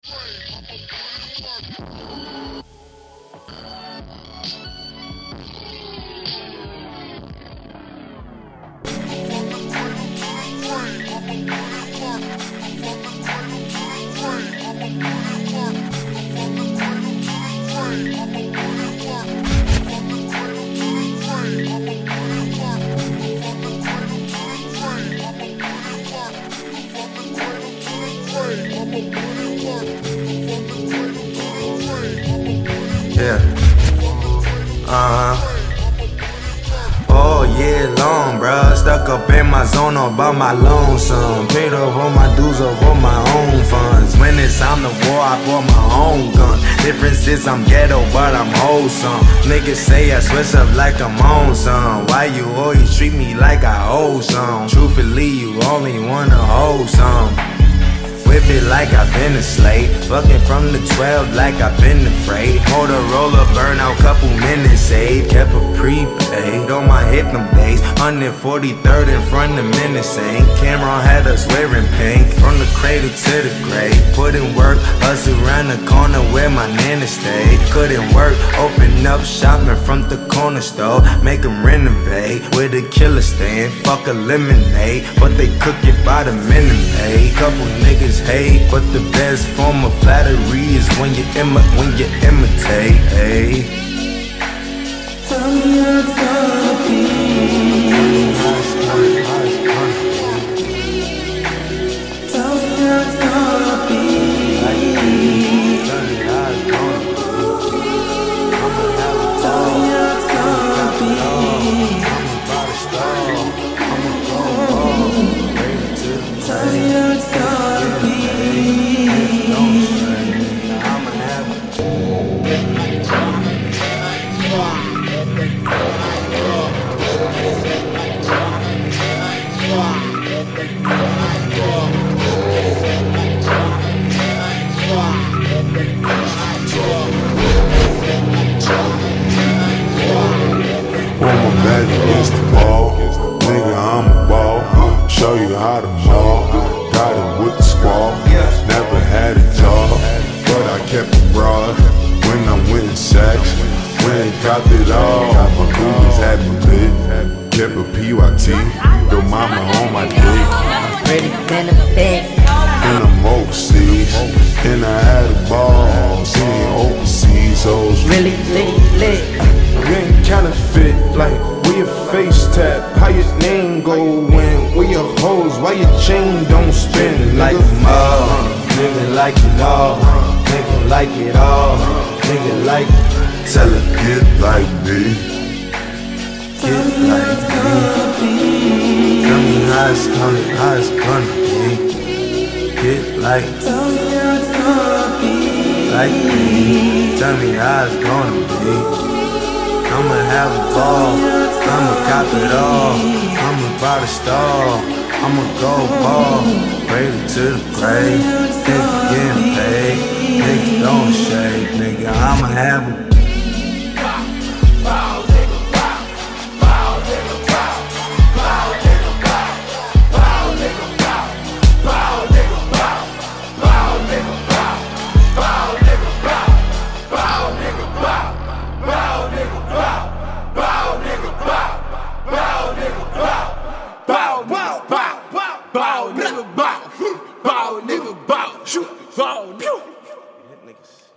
Yeah. All year long, bruh. Stuck up in my zone all by my lonesome. Paid off all my dues off all my own funds. When it's time to war, I bought my own gun. Difference is I'm ghetto, but I'm wholesome. Niggas say I switch up like I'm on some. Why you always treat me like I owe some? Truthfully, you only wanna hold some. Whip it like I've been a slave. Fucking from the 12 like I've been afraid. Motorola burnout, couple minutes saved. Kept a prepaid on my hip them days. 143rd in front of menacing. Cameron had us wearing pink. From the cradle to the grave. Put in work, hustle around the corner where my nana stayed. Couldn't work, open up shopping from the corner store. Make them renovate with a killer stand. Fuck a lemonade, but they cook it by the minute. Couple niggas hate, but the best form of flattery is when you imitate. Hey. Tell me how it's gonna be. Tell me how it's gonna be. Tell me how it's gonna be. I'ma go home, ready to tell me how it's gonna be. Against the ball, nigga, I'm a ball. Show you how to ball. Got it with the squad. Never had a job, but I kept it broad. When I went in sex, when it got it all, my coolers had me lit. Kept a PYT, your mama on my dick. Pretty than a bitch. And I'm overseas, and I had a ball. Seeing overseas hoes Really lit. You ain't counterfeit, like where your face tap, how your name go when, where your hoes, why your chain don't spin, like a mug, nigga like it all, nigga like it all, nigga like it. Tell her get like me, Tell me how it's gonna be. Tell me how it's gonna be. Get like, Tell me how it's gonna be. like me. Tell me how it's gonna be. I'ma have a ball, I'ma cop it all. I'ma buy the stall, I'ma go ball. Cradle to the grave, nigga getting paid. Nigga don't shade, nigga, I'ma have a bow, nigga, bow, shoot, bow, niggas.